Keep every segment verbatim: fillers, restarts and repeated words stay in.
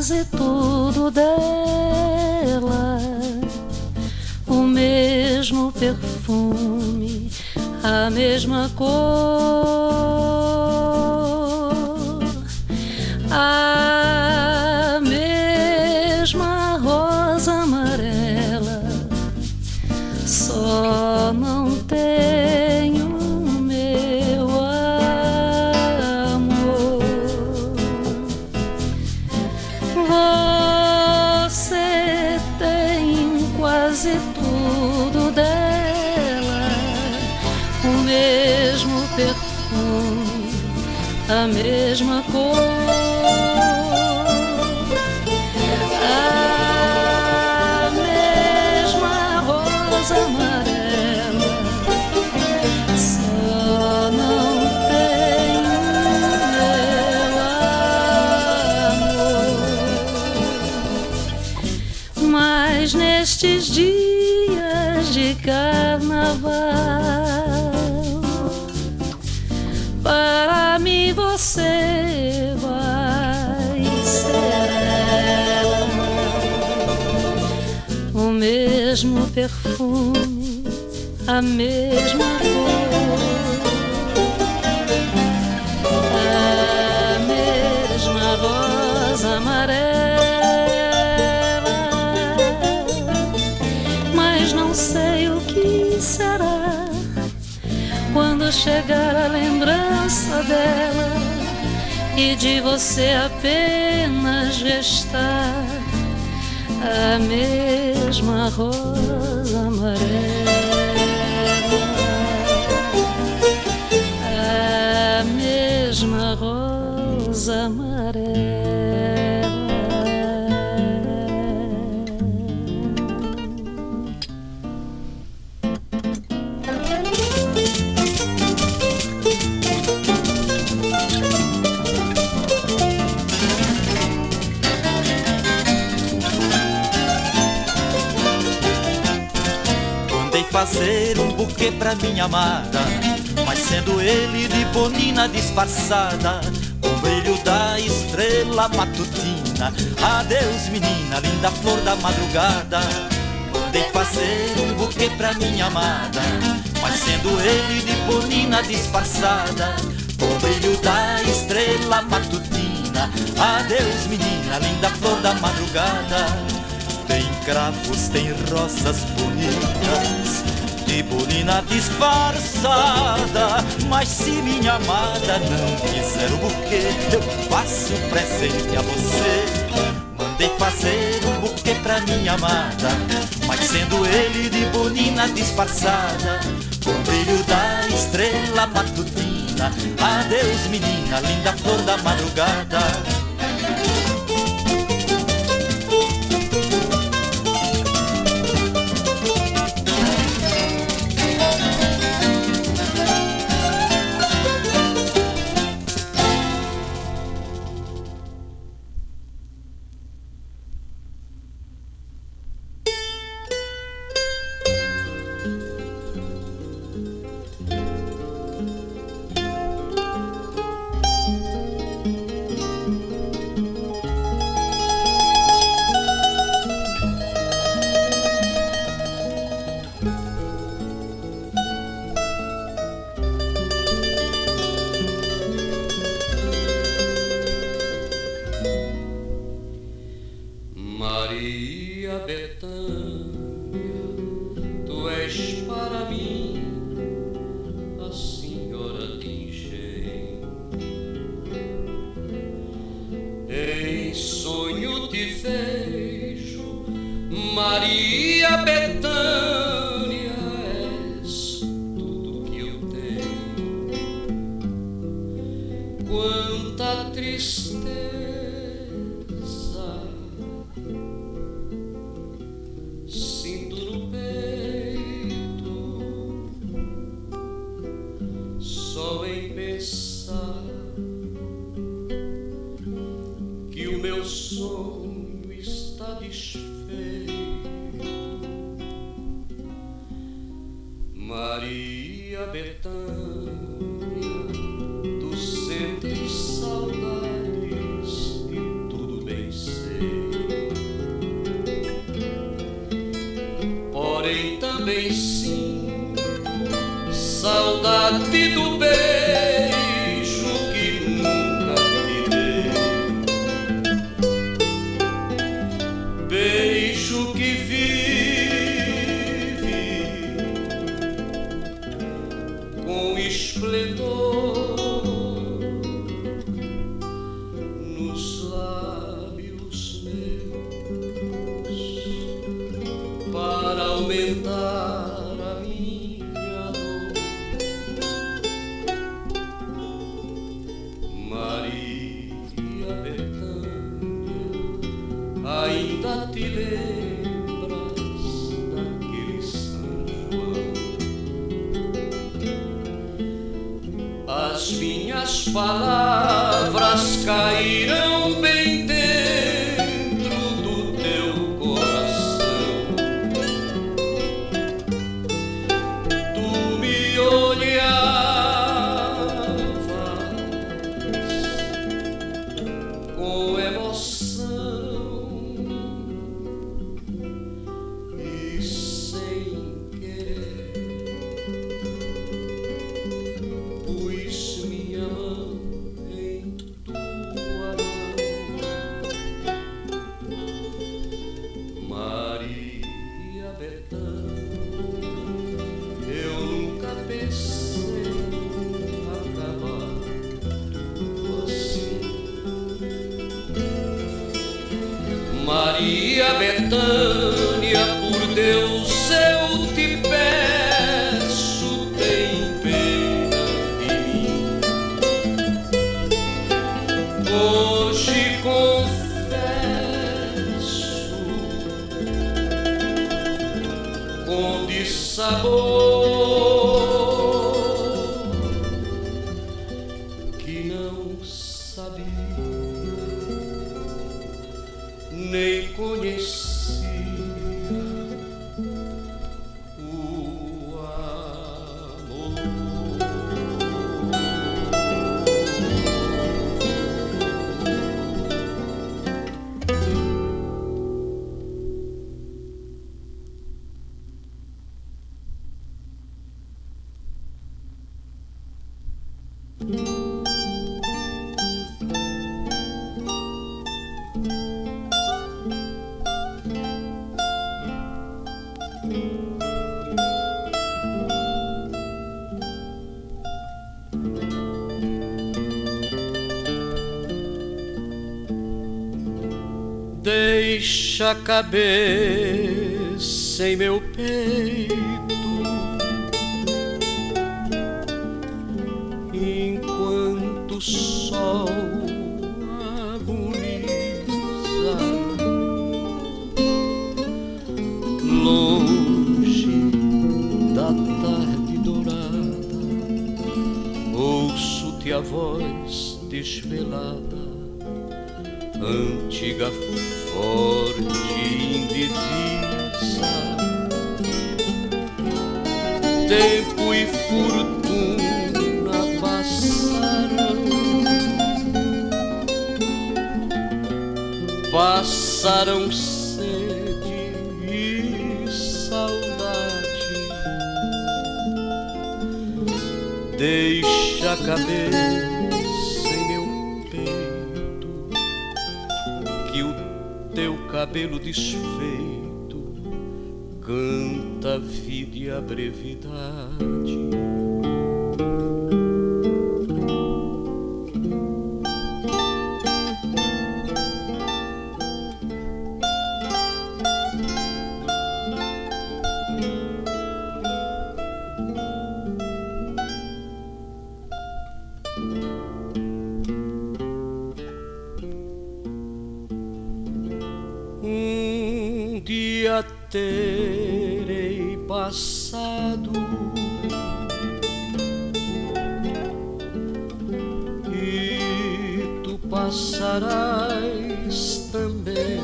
quase tudo dela, o mesmo perfume, a mesma cor, a mesma rosa amarela. Só não tenho meu amor. Você tem quase tudo dela, o mesmo perfume, a mesma cor, a mesma rosa amarela. Só não tenho meu amor. Mas nestes dias de carnaval, para mim você vai ser ela, o mesmo perfume, a mesma cor, a mesma rosa amarela. Mas não sei o que será quando chegar a lembrança dela e de você apenas restar a mesma rosa amarela, a mesma rosa amarela. Fazer um buquê pra minha amada, mas sendo ele de bonina disfarçada, com o brilho da estrela matutina. Adeus menina, linda flor da madrugada. Mandei fazer um buquê pra minha amada, mas sendo ele de bonina disfarçada, com o brilho da estrela matutina. Adeus menina, linda flor da madrugada. Tem cravos, tem rosas bonitas, de bonina disfarçada. Mas se minha amada não quiser o buquê, eu faço presente a você. Mandei fazer um buquê pra minha amada, mas sendo ele de bonina disfarçada, com o brilho da estrela matutina. Adeus menina, linda flor da madrugada. Maria Bethânia, tu és para mim a senhora de engenho. Em sonho te vejo, Maria Bethânia, és tudo que eu tenho. Quanta tristeza sinto no peito, só em pensar que o meu sonho está desfeito. Maria Bethânia, tu sentes saudades e tudo bem sei. também sinto saudade do beijo que nunca te dei, beijo que vive com esplendor nos lábios meus para aumentar a minha dor. Maria Bethânia, ainda te lembras daquele São João? As minhas palavras cairão bem dentro do teu coração. Tu me olhavas com emoção e sem querer pus minha mão em tua mão. Maria Bethânia, eu nunca pensei acabar assim. Maria Bethânia, por Deus eu te peço, tem pena de mim. Hoje confesso com dissabor que não sabia nem conhecia o amor. Deixa a cabeça em meu peito enquanto o sol agoniza. Longe da tarde dourada ouço-te a voz desvelada, antiga, forte, indivisa. Tempo e fortuna passaram, passaram sede e saudade. Deixa a cabeça em meu peito, que o teu cabelo desfeito canta a vida e a brevidade. Um dia terei passado e tu passarás também,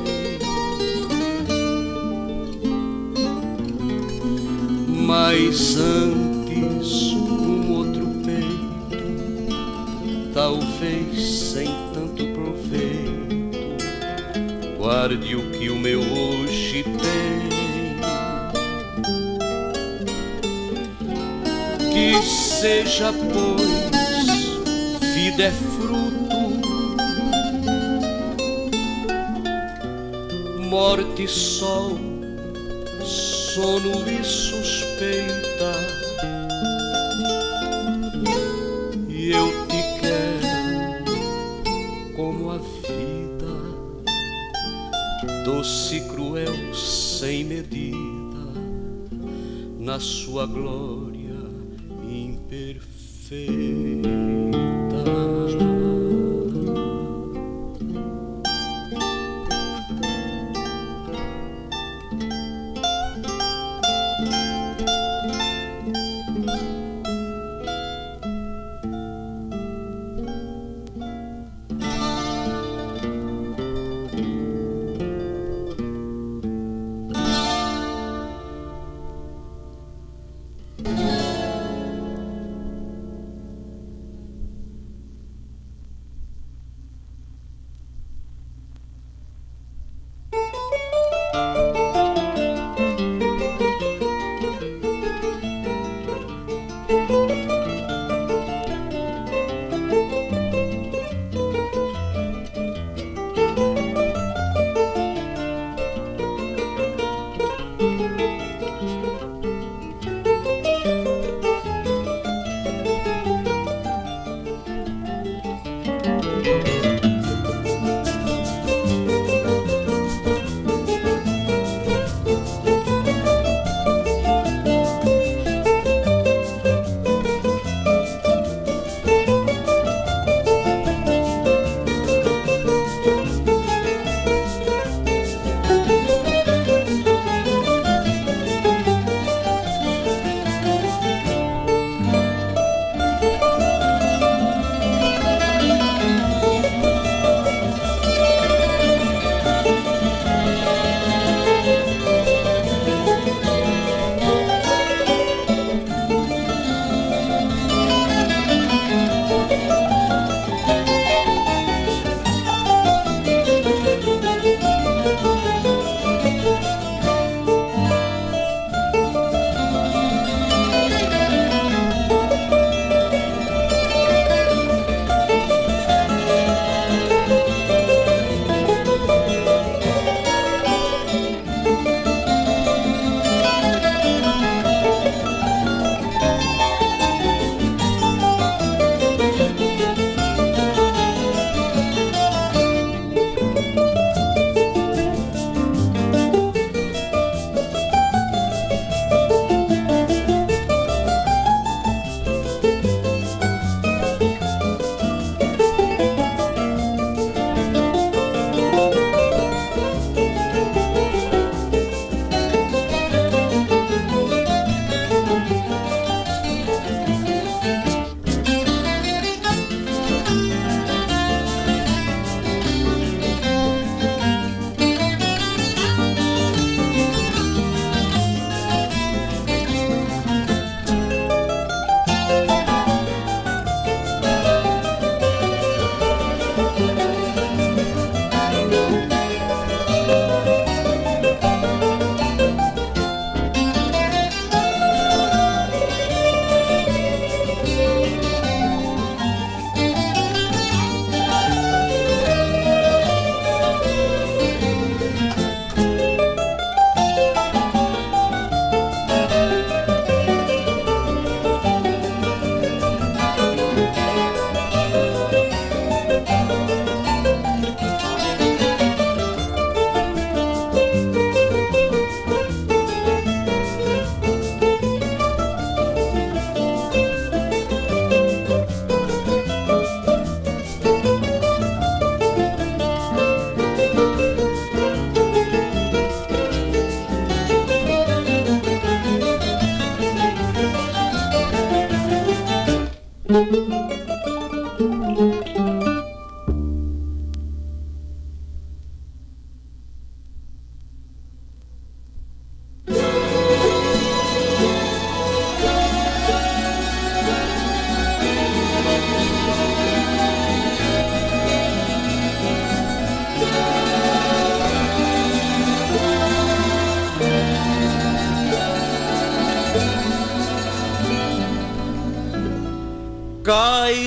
mas antes um outro peito, talvez sem tanto proveito, guarde o que o meu hoje tem. Que seja, pois, vida é fruto, morte, sol, sono e suspeita. E eu te quero como a vida, doce e cruel, sem medida, na sua glória imperfeita.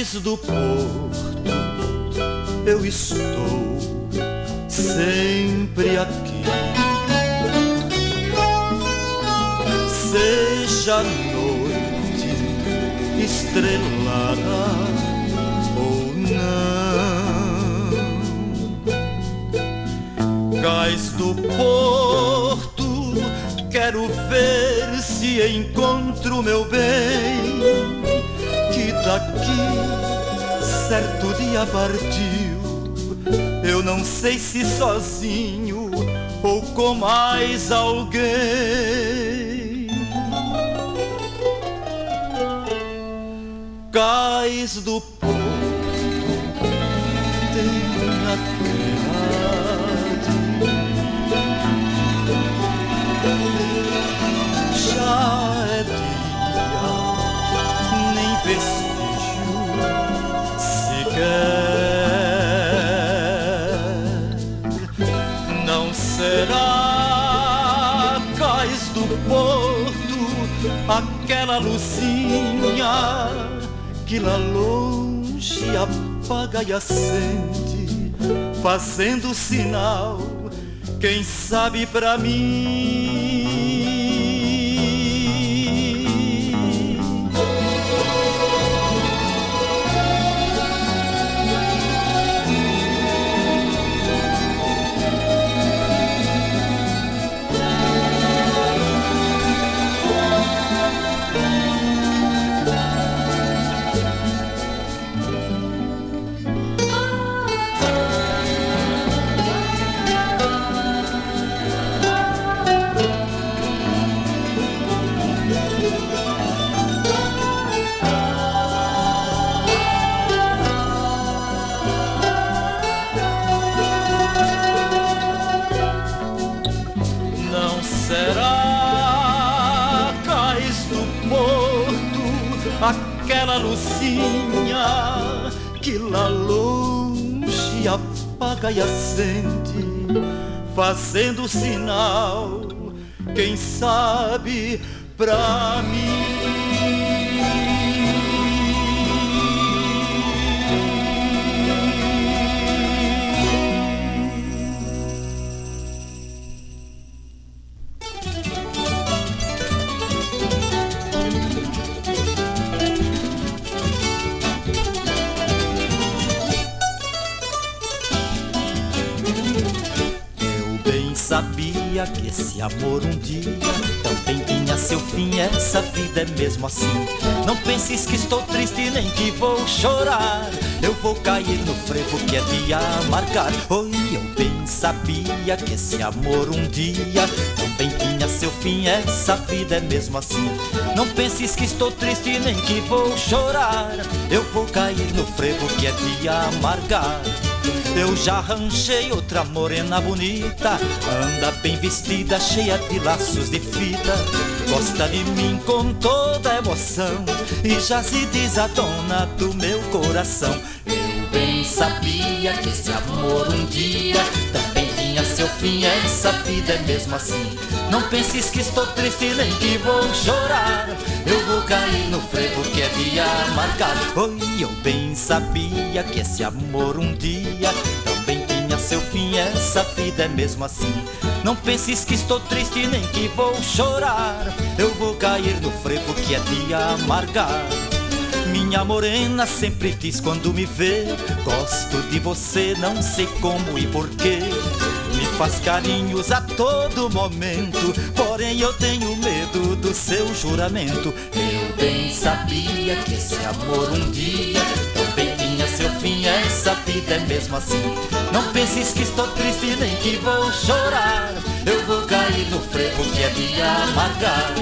Cais do porto, eu estou sempre aqui. Seja a noite estrelada ou não, cais do porto, quero ver se encontro meu bem, que daqui certo dia partiu. Eu não sei se sozinho ou com mais alguém. Cais do porto, tenha piedade. Já é dia, nem vestígio sequer. Não será, cais do porto, aquela luzinha que lá longe apaga e acende, fazendo sinal, quem sabe pra mim. Aquela luzinha que lá longe apaga e acende, fazendo sinal, quem sabe pra mim. Sabia que esse amor um dia também tinha seu fim, essa vida é mesmo assim. Não penses que estou triste nem que vou chorar, eu vou cair no frevo que é de amargar. Oi, eu bem sabia que esse amor um dia também tinha seu fim, essa vida é mesmo assim. Não penses que estou triste nem que vou chorar, eu vou cair no frevo que é de amargar. Eu já arranjei outra morena bonita, anda bem vestida, cheia de laços de fita, gosta de mim com toda emoção e já se diz a dona do meu coração. Eu bem sabia que esse amor um dia também tinha seu fim, essa vida é mesmo assim. Não penses que estou triste nem que vou chorar, eu vou cair no frevo que é de amargar. Oi, eu bem sabia que esse amor um dia também tinha seu fim, essa vida é mesmo assim. Não penses que estou triste nem que vou chorar, eu vou cair no frevo que é de amargar. Minha morena sempre diz quando me vê, gosto de você, não sei como e porquê. Me faz carinhos a todo momento, porém eu tenho medo do seu juramento. Eu bem sabia que esse amor um dia também tinha seu fim, essa vida é mesmo assim. Não penses que estou triste nem que vou chorar, eu vou cair no frevo que é de amargar.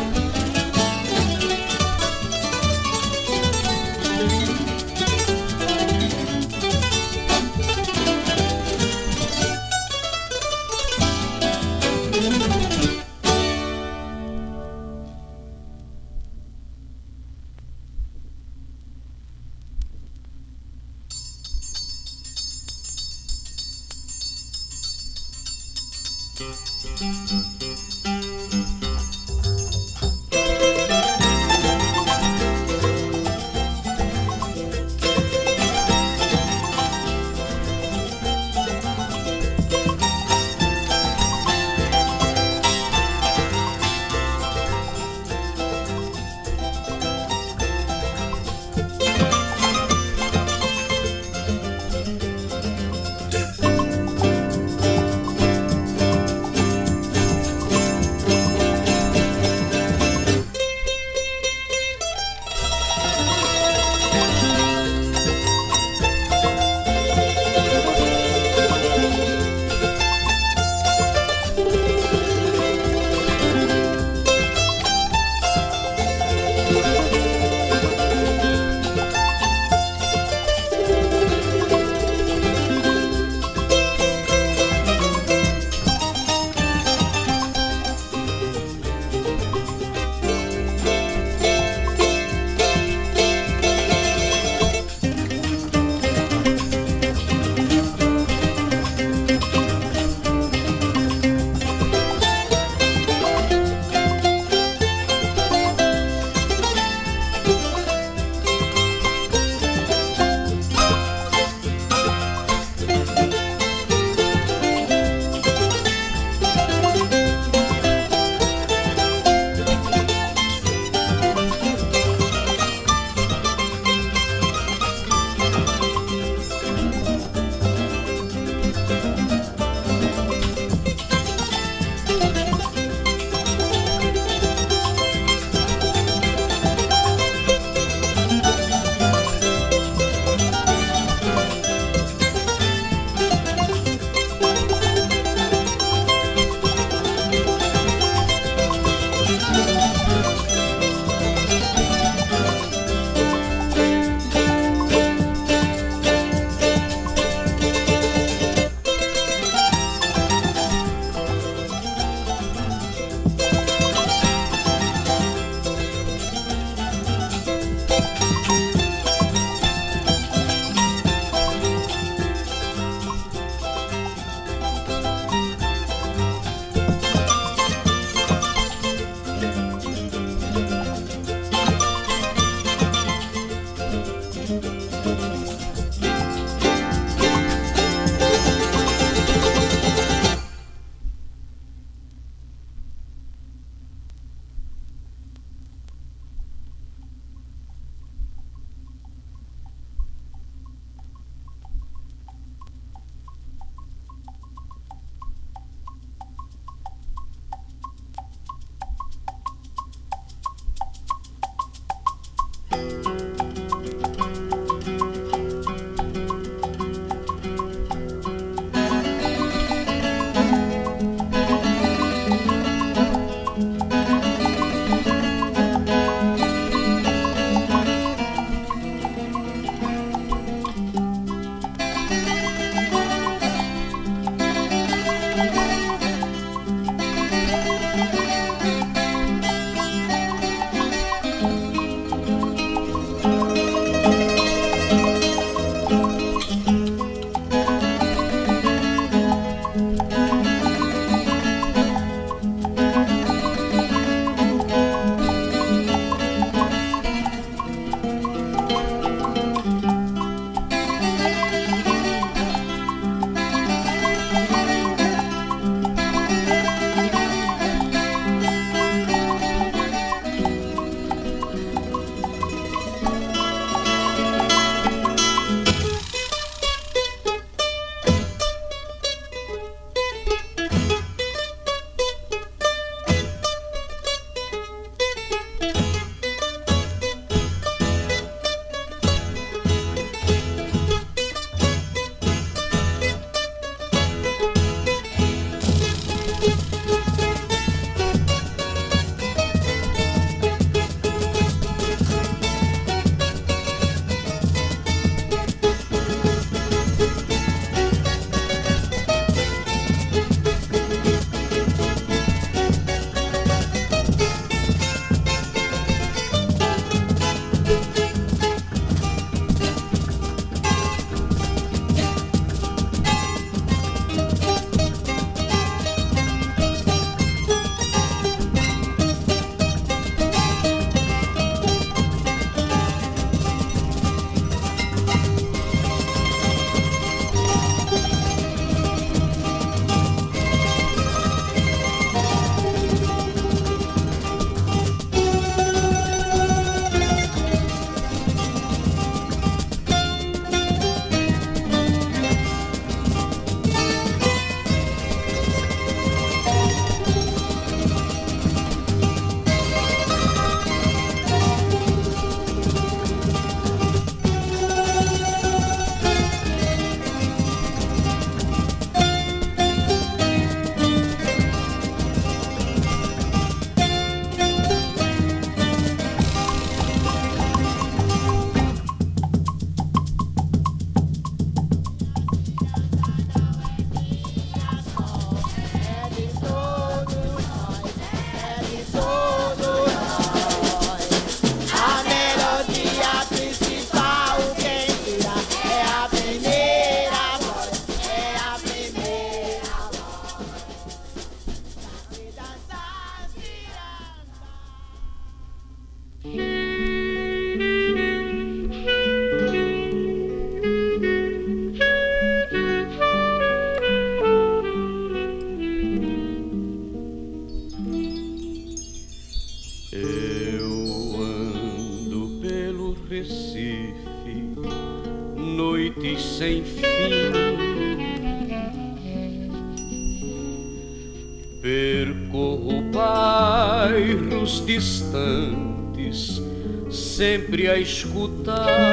Percorro bairros distantes, sempre a escutar.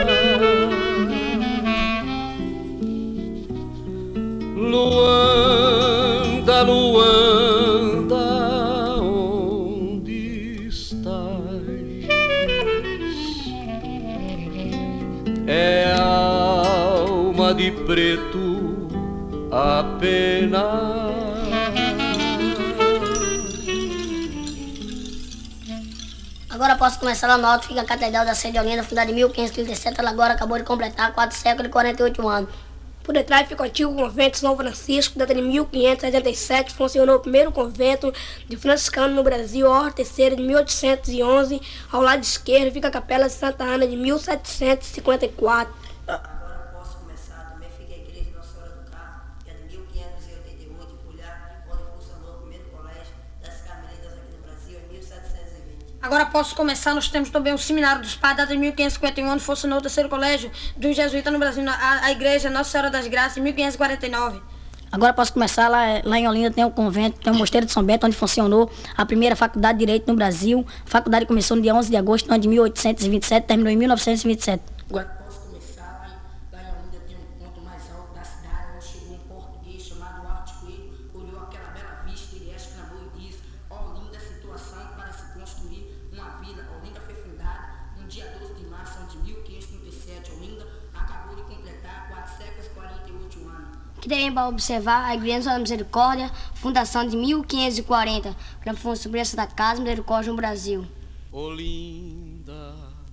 Luanda, Luanda, onde estás? É a alma de preto apenas. Agora posso começar lá no alto, fica a Catedral da Sé de Olinda, fundada em mil quinhentos e trinta e sete, ela agora acabou de completar quatro séculos e quarenta e oito anos. Por detrás fica o antigo convento São Francisco, data de mil quinhentos e setenta e sete, funcionou o primeiro convento de franciscano no Brasil, a Ordem Terceira de mil oitocentos e onze, ao lado esquerdo fica a Capela de Santa Ana de mil setecentos e cinquenta e quatro. Agora posso começar, também fica a igreja de Nossa Senhora do Carmo, que é de mil quinhentos e oitenta e oito, em Folhar, onde funcionou o primeiro colégio das Carmelitas aqui no Brasil, em mil setecentos e vinte. Agora posso começar, nós temos também o Seminário dos Padres, data de mil quinhentos e cinquenta e um, onde funcionou o terceiro colégio dos jesuítas no Brasil, a, a igreja Nossa Senhora das Graças, em mil quinhentos e quarenta e nove. Agora posso começar, lá, lá em Olinda tem um convento, tem o Mosteiro de São Bento, onde funcionou a primeira faculdade de Direito no Brasil. A faculdade começou no dia onze de agosto do ano de mil oitocentos e vinte e sete, terminou em mil novecentos e vinte e sete. Agora posso começar, lá, lá em Olinda tem um ponto mais alto da cidade, onde chegou um português chamado Arte Coelho, olhou aquela bela vista, ele exclamou e disse: ó, linda situação para se construir uma vila. Olinda foi fundada no dia doze de março de mil quinhentos e trinta e sete. Olinda acabou de completar quatro séculos e quarenta e oito anos. Que tem para observar a Igreja da Misericórdia, fundação de mil quinhentos e quarenta, para sobre essa da Casa Misericórdia no Brasil. Olinda,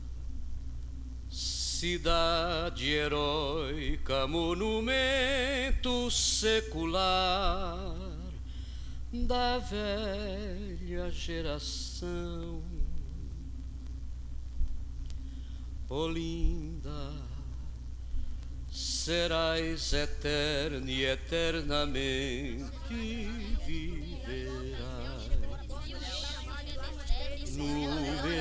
cidade heróica, monumento secular da velha geração. Olinda, serás eterna e eternamente viverás no meu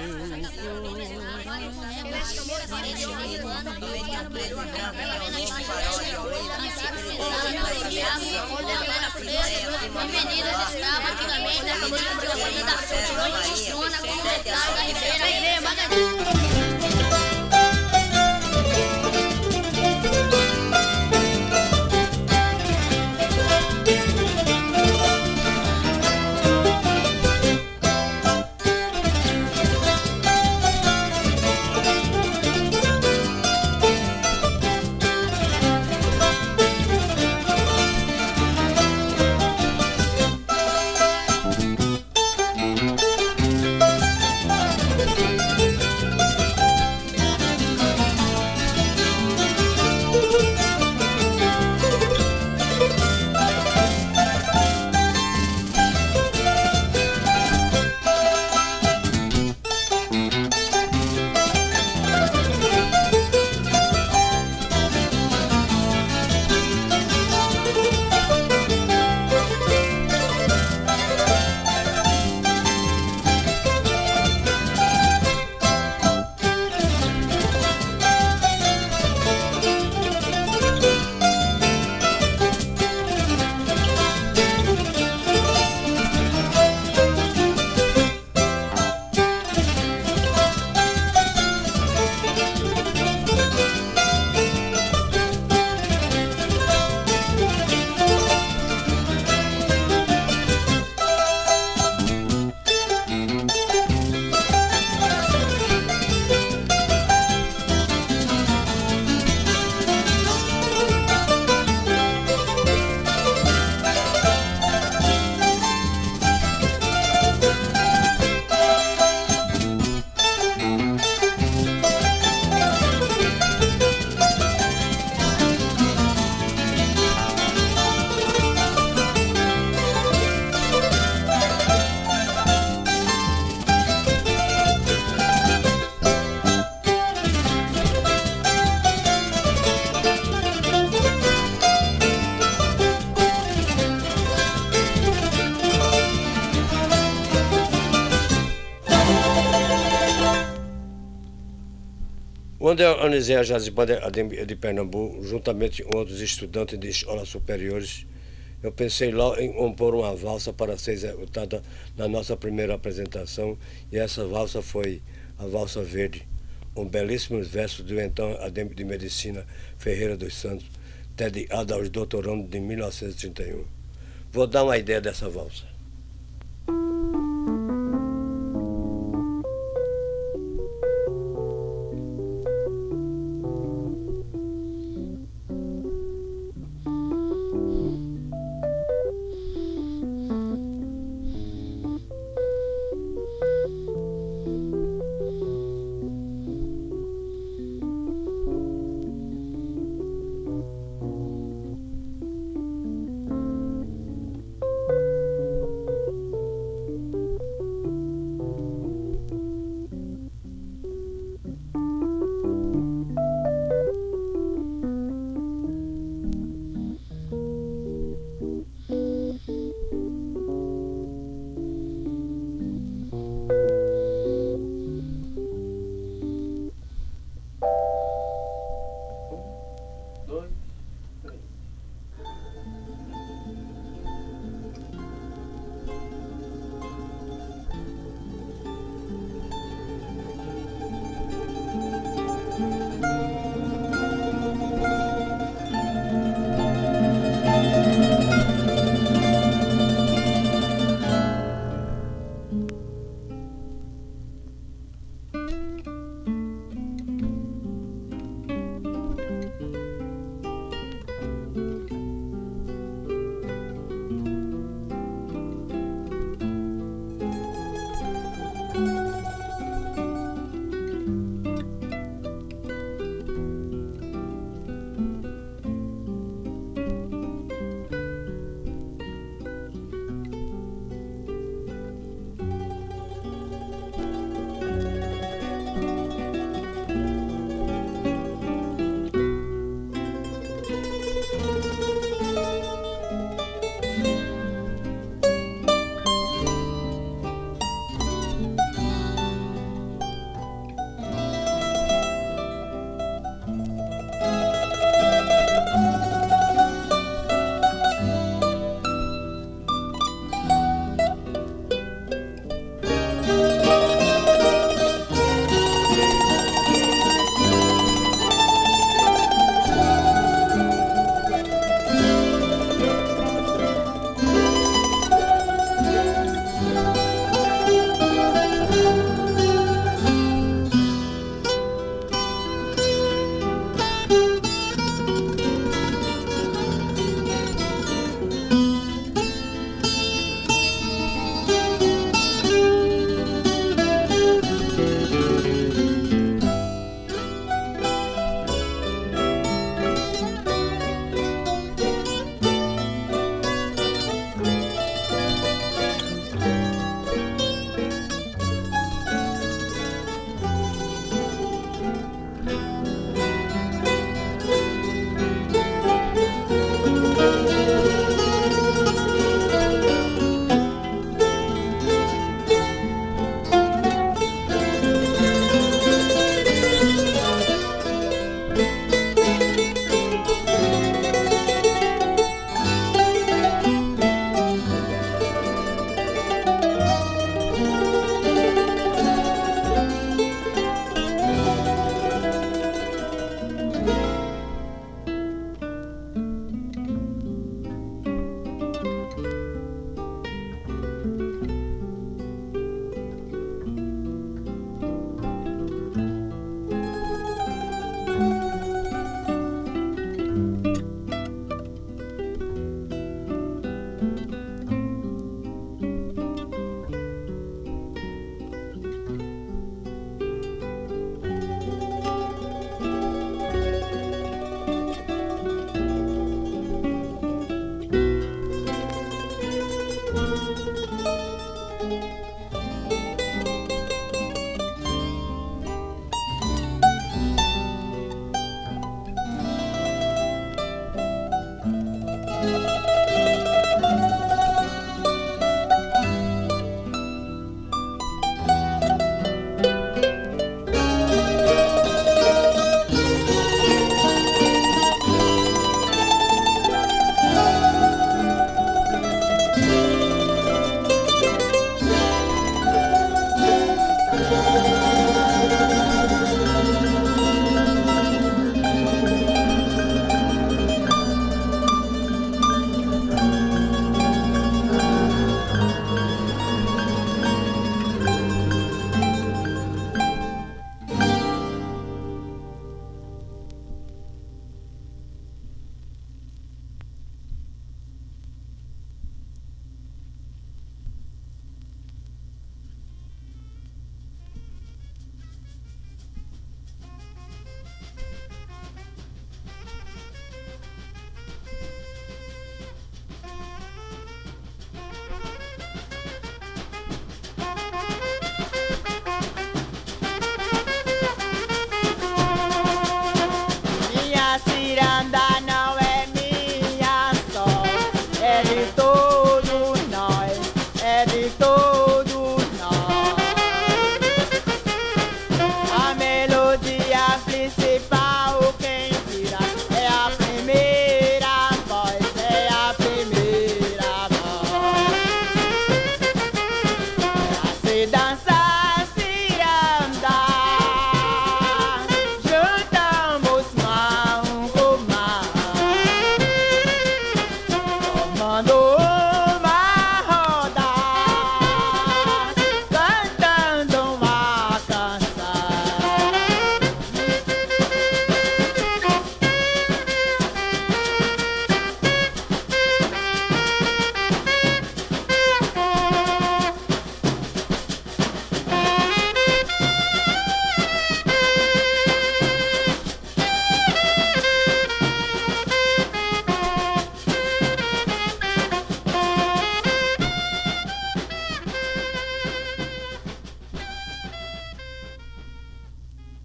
Quando eu organizei a Jazz Band de Pernambuco, juntamente com outros estudantes de escolas superiores, eu pensei logo em compor uma valsa para ser executada na nossa primeira apresentação, e essa valsa foi a Valsa Verde, um belíssimo verso do então acadêmico de medicina Ferreira dos Santos, dedicado aos doutorandos de mil novecentos e trinta e um. Vou dar uma ideia dessa valsa.